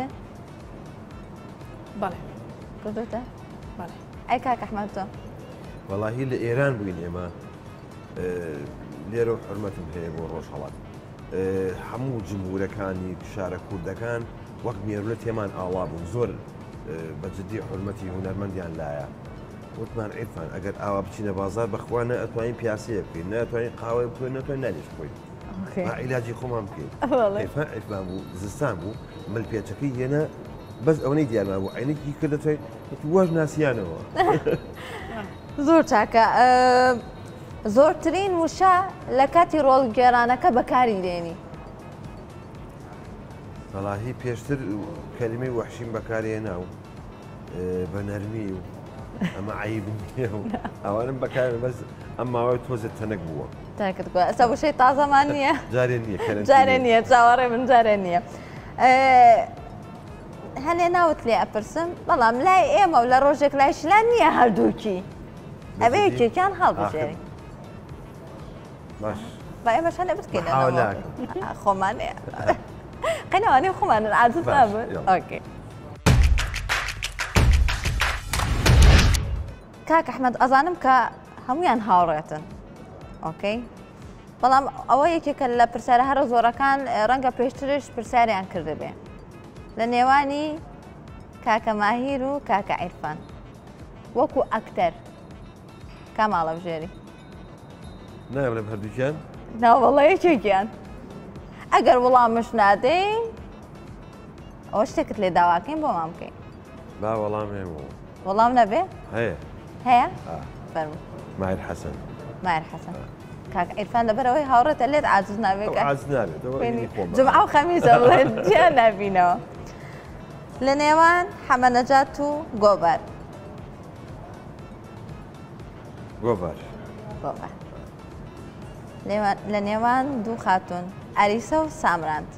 بەڵێ کردوتە بەڵێ ئەی کاک ئەحمەد تۆ وەڵاهی لە ئێران بووین ئێمە لێرە و حرمەتم هەیە بۆ ڕۆژهەڵات هەموو جمهورەکانی شارە کوردەکان وەک مێرولە تێمان ئاوا بوون زۆر بەجددی حرمەتی هونەرمەندیان لایە وتمان عیرفان ئەگەر ئاوا بچینە بازار بەخوا نەتوانین پیاسەیە بکەین ناتوانین قاوەی بکەین ناتوانین نانێش بخۆین عیلاجی خۆمان بکەین عیرفان بوو زستان بوو ملپێچەکەی هێنا بەس ئەوەی دیارما بوو عینێکی کردەتەوەی وەژ ناسییانەوە زۆر چاکە زۆرترین وشە لە کاتی ڕۆڵگێرانەکە بەکاری دێنی وەڵاهی پێشتر کەلیمەی وەحشیم بەکارهێنا و بە نەرمی و ئەمە عیب نییە و ئەوانم بەکارێن بەس ئەم ماوەی تۆزت تەنەک بووە تاکردکە ئەستا وشەی تازەمان نییە جارێ نییە جارێ نییە چاوەڕێ من جارێ نییە هەنێ ناوت لێ ئەپرسم بەڵام لای ئێمە و لە ڕۆژێک لایشلان نییە هەردووکی ئەبێ یەکێکیان هەڵبژێری باش باقي مش هلا بتكين حاولك خمان قنواني خمان عاد ثابت اوكي كاك احمد ازانم ك هميان هاوريتن اوكي بەڵام ئەوە یەکێکە لە پرسیارە هەرە زۆرەکان ڕەنگە پێشترش پرسیاریان کردبێ لە نێوانی کاکە ماهیر و کاکە عیرفان وەکو ئەکتەر کاماڵە بژێری نایڵێ هەردووکیان ناوەڵە یەکێکیان ئەگەر وەڵامش نادەین ئەوە شتێکت لێ داواکەین بۆ مام بکەین با وەڵام وەڵام نەبێ هەیە فەرموو ماهیر حەسەن ماهیر حەسەن کاک عیرفان لەبەرەوەی هاوڕێتە لێت عاجز نابێت جمعە و خەمیسە بڵێت جیان نبینەوە لە نێوان حەمە نەجات و گۆڤەر لە نێوان دوو خاتون ئەریسە و سامراند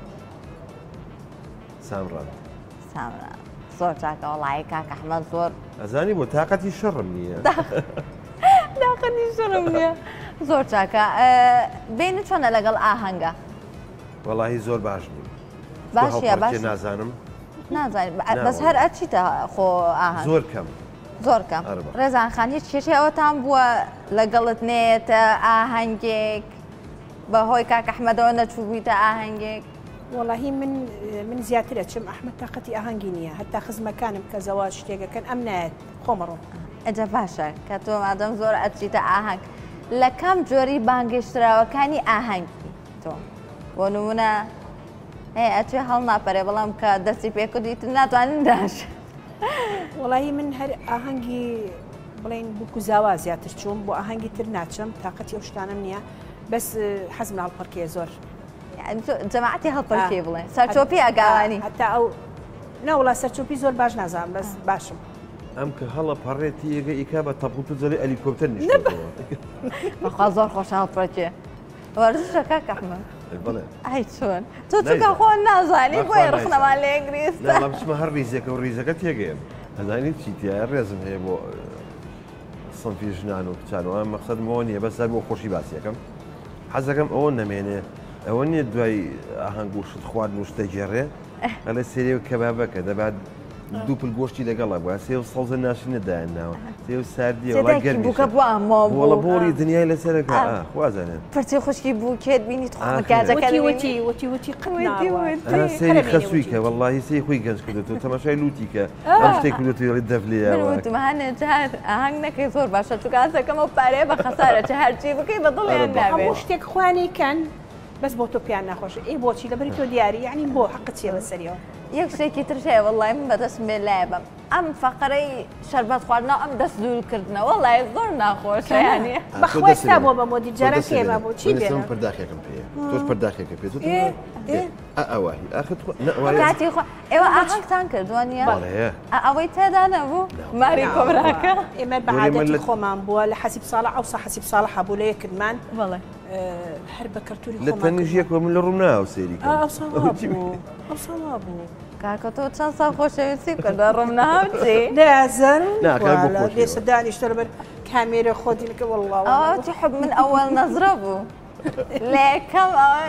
زۆر چاکە وەڵایی کاک ئەحمەد زۆر ئەزانی بۆ تااقەتی شەڕم نییە داقەتی شەڕم نییە زۆر چاکە بینە چۆنە لەگەڵ ئاهەنگە وەڵاهی زۆر باش بوو باشە باش نازانم نازانم بەس هەر ئەچیتە خۆ ئاهەنگ زۆر کەم ڕێزان خان هیچ کێشەی ئەوەتان بووە لەگەڵت نێتە ئاهەنگێک بەهۆی کاک ئەحمەدەوە نەچوو بوویتە ئاهەنگێک وەڵاهی من زیاترە چم ئەحمەد تااقەتی ئاهەنگی نییە هەتا خزمەکانم کە زەواج شتێکەکەن ئەم نایەت خۆمەڕۆ ئەجە باشە کە تۆ مادەم زۆر ئەچیتە ئاهەنگ لە کام جۆری بانگەشتراوەکانی ئاهەنگی تۆ بۆ نمونە ئەتوێ هەڵ ناپەرێ بەڵام کە دەستی پێکردیتر ناتوانین داش وەڵاهی من هەر ئاهەنگی بڵێن بووکو زاوا زیاتر چووم بۆ ئاهەنگی تر ناچم تااقەتی ئەو شتانم نییە بەس حەزم لە هەڵپەرکێ زۆر جەماعەتی هەڵپەرکێ بڵێ سەرچۆپی ئاگاوانی هەتا ئەو نەوڵا سەرچۆپی زۆر باش نازانم بەس باشم ئەم کە هەڵە پەڕێتی ئێگە ئیکا بە تەپوت و جەڵی ئەلیکۆپتەر نیشت بەخوا زۆر خۆش هەڵپەرکێ وەرزشە کاک ئەحمەد ئای چۆن تۆ چکە خۆ نازانی بۆی ڕخنەمان لێ گریستە بچمە هەر ریزێکە و ریزەکە تێگەیم هەزانی چیتیایە ڕێزم هەیە بۆ سنفی ژنان و کچانەوە مەقسەدمەوە نییە بەسەر بۆ خۆشی باسیەکەم حەزەکەم ئەوە نەمێنێ ئەوە نییە دوای ئاهەنگ و شت خواردن و شتە گێڕێ ئەلە سێرێ و کەبابەکە دەبات دوو پل گۆشتی لەگەڵە بووە سێ و سەڵزە ناشی نەدایەناوە سێ و ساردیە وڵای گەرمیشە وڵە بۆری دنیای لەسەرەکە خوازانێت پرچی خوشکی بوو کێت بینیت خۆمەکاتەکە وتی سێری خەسوویکە وەڵاهی سێ خۆی گەنج کردێتەوە تەماشای لوتی کە ئەم شتێک لوتی دەفلێەوە وتمانە جار ئاهەنگ نەکەی زۆر باشە چکاتەکەم و پارەیە بە خەسارەچە هەرچی بکەی بە دڵیان هەموو شتێک خوانێکەن بەس بۆ تۆ پیان ناخۆش ئێ بۆچی لەبەری تۆ دیاری یعنی بۆ حەقت چیە بەسەریەوە یەک شتێکی تر هەیە وەڵای من بەدەست مێ لایە بم ئەم فەقەرەی شەربەت خواردنەوە ئەم دەست دوورکردنەوە وەڵای زۆر ناخۆشە یانی بەخۆستا بۆ بە مۆدی جارە کێمە بۆ چی بێ پرداخێکم پێ تۆش پرداخێکە پێ ئەوهی کاتی ئێوە ئاهەنگتان کردووانە ئەوەی تێدا نەبوو ماری کۆبراکە ئێمە بەعادەتی خۆمان بووە لە حەسیب ساڵە ئەوسا حەسیب ساڵە هەبوو لە یەکردمان بەڵێ هەر بە کەرتوری لە تەنیژیەکە من لە ڕوو ناو سێری ئەو ساڵا بوو کاکە تۆ چەند ساڵ خۆشەویستی کردە ڕوم ناوچی نازن لێسە دانیشتە لەبەر کامێرە خۆدینەکە وەڵڵاوە چی حب من ئەوەڵ نەزرە بوو لێکەم ئەوە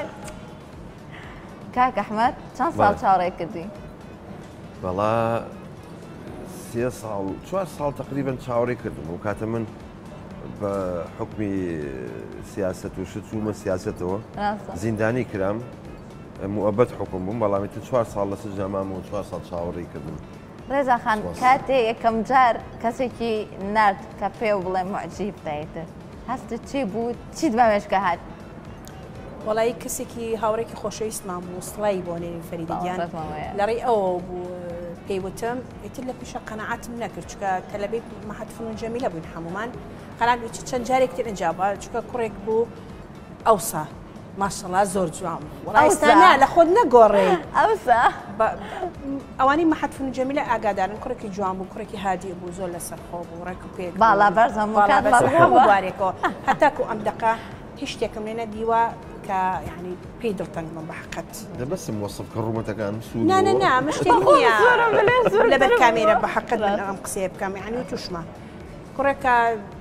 کاک ئەحمەد چەند ساڵ چاوەڕێ کردی؟ بەڵا 3 ساڵ 4 ساڵ تقریبان چاوەڕێ کردم و کاتە من بە حکمی سیاست و شت چوومە سیاستەوە زیندانی کرام موەبەت حکم بووم بەڵامی 4 ساڵ لە سجن مام و 4 ساڵ چاوەڕێی کردم ڕێزا خان کاتێ یەکەم جار کەسێکی نرد کە پێ و بڵێ معجیب دایتر هەستت چی بوو چیت بەمێشکە هات؟ وەڵایی کەسێکی هاوڕێکی خۆشەویستمان بوو سڵایی بۆ نێوی فەریدەگیان لەڕێی ئەوە بوو پێیوتم ئیتر لە پیشە قەنەعاتم نەکرد چکە کە لەبێ مەحەد فنون جەمیلە بووین هەمومان قەناعات چەند جارێک تر ئەنجابا چکە کوڕێک بوو ئەوسا ماشەڵڵا زۆر جوان ئەوستا لە خۆت نەگۆڕێ ئەوسا ئەوانی مەحەد فنون جەمیلە ئاگادارن کوڕێکی جوان بوو کوڕێکی هادی بوو زۆر لەسەرخۆ بوو ڕێک و پێک باڵا بەرز هەموو بوارێکەوە هەتاکو ئەم دەقا هیچ شتێکم لێ نەدیوە کە یعنی پێی دڵتەنگمە بە حەقەت دەبەستم وەسف کە ڕوومەتەکان سوود نا مشتێک نییە لەبەر کامێرە بە حەقەت من ئەم قسەیە بکەم یعنی توشمە کوڕێکە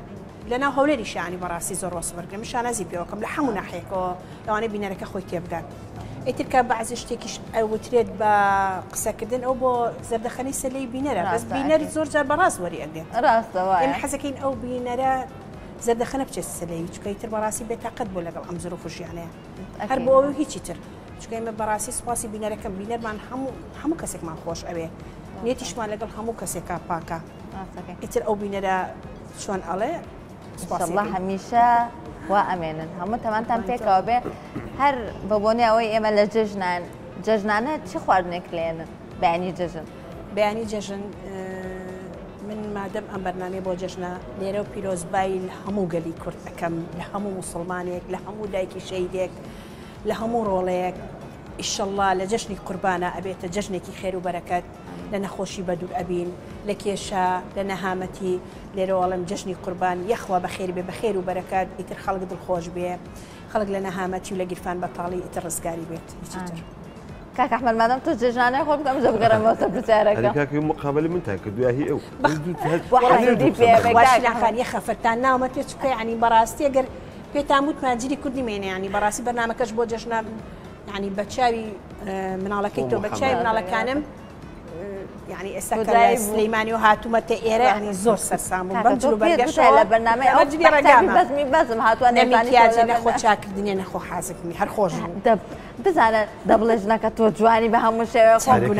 لەناو هەولێری شانی بەڕاستی زۆر وەسبەرگرم شانازی پێوەکەم لە هەموو ناحەیەکەوە لەوانەیە بینەرەکە خۆی تێبگات ئیتر کە بەعزی شتێکیش ئەوترێت بە قسەکردن ئەو بۆ زەردەخەنەی سەلەی بینەرە بەس بینەری زۆر جار بەڕاست وەری ئەگرێت ڕاستەوە ئێمە حەزەکەین ئەو بینەرە زەردەخەنە بچێت سەلەی چکە ئیتر بەڕاستی بێتاقەت بۆ لەگەڵ ئەم زۆر فژیانەیە هەر بۆ ئەو هیچی تر چکە ئێمە بەڕاستی سوپاسی بینەرەکەم بینەرمان هەموو کەسێکمان خۆش ئەوێ نێتیشمان لەگەڵ هەموو کەسێکا پاکە ئیتر ئەو بینەرە چۆن ئەڵێ الله هەمیشە وا ئەمێنن هەموو تەمانتان پێکەوە بێ هەر بەبوونی ئەوەی ئێمە لە جەژنانە چی خواردنێک لێنن بەیانی جەژن بەیانی جەژن من مادەم ئەم بەرنامەی بۆ جەژنە لێرە و پیرۆزبایی لە هەموو گەلی کورد ئەەکەم لە هەموو موسڵمانێک لە هەموو دایکی شەیدێک لە هەموو ڕۆڵەیەک ئیشەڵڵا لە جەژنی قوربانە ئەبێتە جەژنێکی خێر و بەرەکەت لە نەخۆشی بەدوور ئەبین لە کێشە لە نەهامەتی لێرەوەڵم جەژنی قوربان یەخوا بەخێر بێ بەخێر و بەرەکات ئیتر خەڵک دڵخۆش بێ خەڵک لە نەهامەتی و لە گیرفان بەتاڵی ئیتر ڕزگاری بێت هیچیتر کاک ئەحمەد مادام تۆ جێژنانەی خۆ بکەم بگەڕێمەوە سەر پرسیارەکە کاکی مقابل من تا کردووە هی ئەو واش یەخە فەرتان ناومە پێ چکە ینی بەڕاستی ئەگەر پێتان وتمان جیری کوردی مێنێ ینی بەڕاستی بەرنامەکەش بۆ جەژنە ینی بە چاوی مناڵەکەی تۆ بە چاوی مناڵەکانم ینی ئێستا سلەیمانی و هاتوومەتە ئێرە ینی زۆر سەرسام بوو بەم جلو بەرگەشتە لە بەرنامەی ئەو بەزمی بەزم هاتووە نەمیکیاجە نەخۆ چاکردنیە نەخۆ حازکمی هەر خۆش بزانە دەبڵێ ژنەکە تۆ جوانی بە هەموو شێوە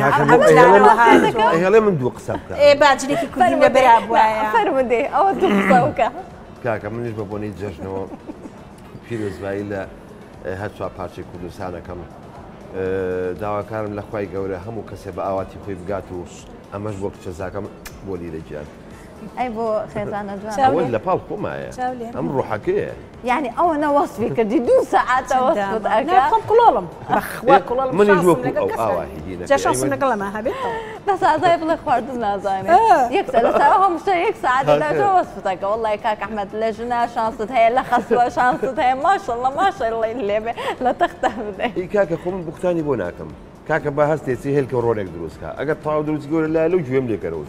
هێڵێ من دوو قسە بکە ئێ باجرێکی کوردی لەبەرا بووایە فەرمودێ ئەوە دوو قسەوکە کاکە منیش بە بۆنی جەژنەوە پیرۆزبایی لە هەر چوار پارچەی کوردستانەکەم داواکارم لە خوای گەورە هەموو کەسێ بە ئاواتی خۆی بگات و ئەمەش بۆ کچەزاکەم بۆ لیرەگیان ئەی بۆ خێزانە جوان لە پاڵ خۆمایە ئەم ڕوحەکەیە یعنی ئەوە نەوەسفی کردی 2 سەعاتە وەسفت ئەکەم قوڵڵم بەخوا قوڵڵم منیش وەکو ئەو ئاواهیدینە جەشەسم لەگەڵ ئەمە هەبێتەوە بەس ئازای بڵێ خواردن نازانێت یەکسەر لەسەر هەموو شتە 1 سەعات دەداتەوە وەسفتەکە وەڵڵای کاک ئەحمەد لە ژنە شانست هەیە لە خەسوە شانست هەیە ماشەڵڵە ماشەڵڵی لێبێ لە تەختە بدەیت ئی کاکە خۆم بوختانی بۆ ناکەم کاکە بە هەستێتی هێلکە ڕۆنێک دروستکە ئەگەر تاو دروستی گەورە لا لەو گوێم لێکەرەوە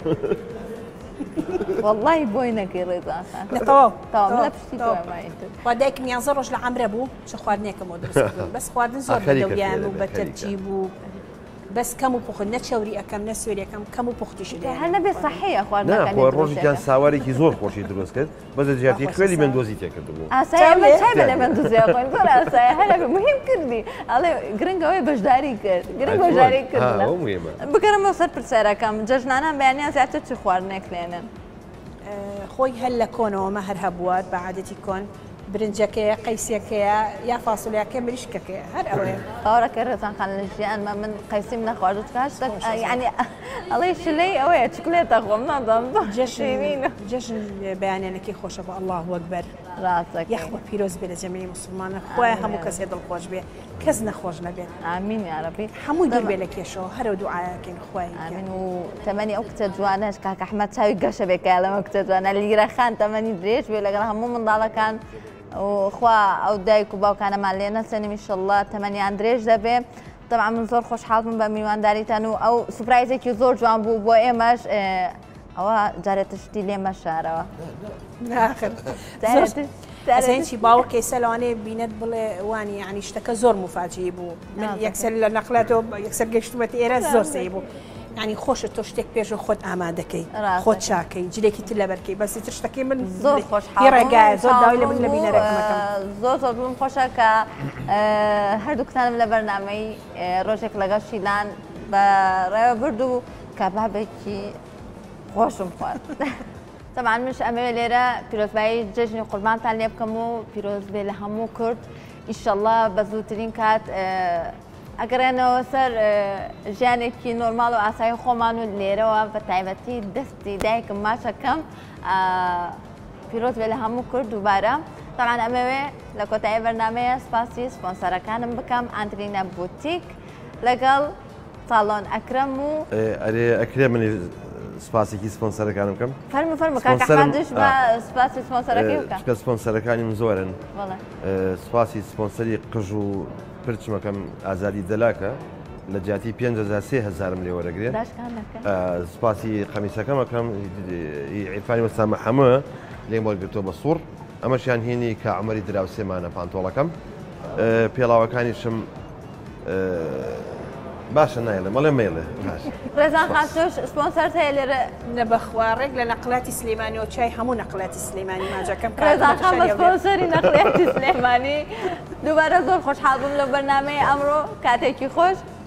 والله بۆی نەکەی ڕێزانخان تەواو لە پشتی خوا دایکم 11 ڕۆژ لە عەمرە بوو چ خواردنێکم بۆ دروست بەس خواردن زۆر بەدەوریان و بە تەرتیب و بەس کەم و پوخت نەچەوری ئەەکەم نەسوێریەکەم کەم و پوختیش هەر نەبێ صحیحە خواردنەکە ڕۆژێکیان ساوارێکی زۆر خۆشی دروست کرد بەس جیاتی خوێلی مندۆزی تێکردبوو ئاسایە چای بە لە مندۆزی خۆین زۆر ئاسایە هەر مهم کردی ئەڵێ گرنگەوەی بەشداری کرد گرنگ بەشداری کردن بگەڕمەوە سەر پرسیارەکەم جەژنانان بەیانیان زیاتر چی خواردنێک لێنن خۆی هەر لە کۆنەوەمە هەر هەبووات بە عادەتی کۆن برنجەکەیە قەیسیەکەیە یا فاسولیاکە مریشکەکەیە هەر ئەوەیە باوەڕەکە ڕێزانخان لە ژیانمە من قەیسیم نەخواردت کاشتە یعنی ئەڵێ شلەی ئەوەیە چکلێتە خۆم نادام جەژن بەیانێنەکەی خۆشە بە ئەڵڵاه وەکبەر ڕاستەکە یەخوە پیرۆز بێ لە جەمەی موسڵمانە خۆیان هەموو کەسێ دڵخۆش بێ کەس نەخۆش نەبێت ئامین یا رەبی هەموو دیر بێ لە کێشەوە هەرە دوعاکەین خوای ئامین و تەمەنی ئەو کچە جوانەش کاک ئەحمەد چاوی گەشە بێکە لەمە کچە جوانە لیرەخان تەمەنی درێژ بێ لەگەڵ هەموو منداڵەکان خوا ئەو دایک و باوکانەمان لێ نەچەنی ئینشەڵڵا تەمەنیان درێژ دەبێ طبعا من زۆر خۆشحاڵم بە میوانداریتان و ئەو سوپرایزێکی زۆر جوان بوو بۆ ئێمەش ئەوە جارێتە شتی لێمە شارەوە هیچی باوەڕکەی سەلوانەیە بینێت بڵێ وانی ینی شتەکە زۆر مفاجی بوو من یەکسەر لە نەقلاتەوە یەکسەر گەشتومەتی ئێرە زۆر سەی بوو ینی خۆشە تۆ شتێک پێش خۆت ئامادەکەی خۆت چاکەی جلێکی تر لەبەرکەی بەسی تر شتەکەی من زۆر ڕێگایە زۆر داوای لە من لە بینەرەکەمەکەم زۆر بڵم خۆشە کە هەردووکتانم لە بەرنامەی ڕۆژێک لەگەڵ شیلان بە ڕێوە برد و کەبابێکی خۆشم خوارد طبعا مش ئەمەوێ لێرە پیرۆزبایی جەژنی قوربانتان لێ بکەم و پیرۆز بێ لە هەموو کورد ئینشەڵڵا بە زووترین کات ئەگەڕێنەوە سەر ژیانێکی نۆرماڵ و ئاسایی خۆمان و لێرەوە بە تایبەتی دەستی دایکم ماشەکەم پیرۆز بێ لە هەموو کورد دووبارە طبعا ئەمەوێ لە کۆتایی بەرنامەیە سپاسی سپۆنسەرەکانم بکەم ئانترینە بوتیک لەگەڵ ساڵۆن ئەکرەم و ئەکرێ منی سپاسێکی سپۆنسەرەکانم بکەم فەرمو کاک ئەحمەدش بە سپاسی سپۆنسەرەکەی بکە چکە سپۆنسەرەکانی من زۆرن سپاسی سپۆنسەری قژ و پرچمەکەم ئازادی دەلاکە لە جیاتی 5,000 لێ وەرەگرێت سپاسی قەمیسەکەمەکەم عیرفانی مەستا مەحەموە لێم وەرگرتووە بە سوور ئەمەشیان هێنی کە عمەری دراوسێمانە پانتۆڵەکەم پێڵاوەکانیشم باشە نایڵێ مەڵێ مێڵێ ڕێزان خاتۆش سپۆنسەر هەیە لێرە نەبەخوارێک لە نەقلاتی سلێمانی و چای هەموو نەقلاتی سلێمانی ماجەکەم ڕێزان خان بە سپۆنسەری نەقلاتی سلێمانی دووبارە زۆر خۆشحاڵ بووم لە بەرنامەی ئەمڕۆ کاتێکی خۆش